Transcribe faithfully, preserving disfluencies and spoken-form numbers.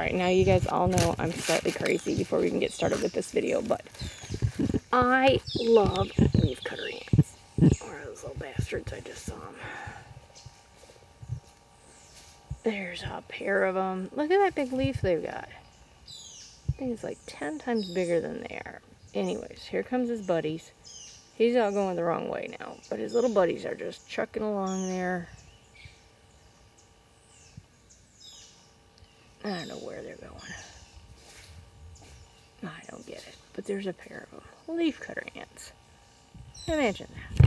Alright, now you guys all know I'm slightly crazy before we even get started with this video, but I love leaf cutter ants. Or those little bastards, I just saw them. There's a pair of them. Look at that big leaf they've got. I think it's like ten times bigger than they are. Anyways, here comes his buddies. He's out going the wrong way now, but his little buddies are just trucking along there. I don't know where they're going. I don't get it. But there's a pair of them. Leaf cutter ants. Imagine that.